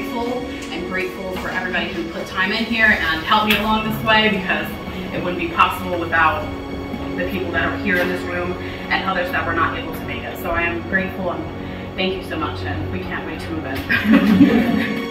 thankful and grateful for everybody who put time in here and helped me along this way, because it wouldn't be possible without the people that are here in this room and others that were not able to make it. So I am grateful and thank you so much, and we can't wait to move in.